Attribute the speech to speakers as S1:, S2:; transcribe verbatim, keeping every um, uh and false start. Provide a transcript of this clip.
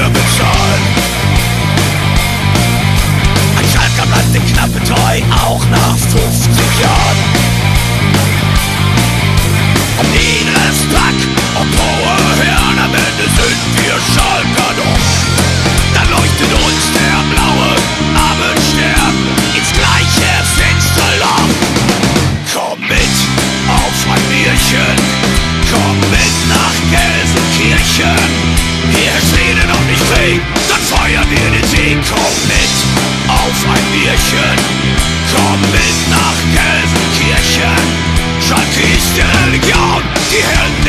S1: Bier bezahlen. Ein Schalker bleibt den Knappen treu, auch nach fünfzig Jahren. Ob niederes Pack, ob hohe Herren, am Ende sind wir Schalker doch. Dann leuchtet uns der blaue Abendstern ins gleiche Fensterloch. Komm mit auf ein Bierchen, komm mit nach Gelsenkirchen. Hier ist Rede noch nicht Krieg, dann feiern wir den Sieg. Komm mit auf ein Bierchen, komm mit nach Gelsenkirchen. Schalke ist die Religion, die Helden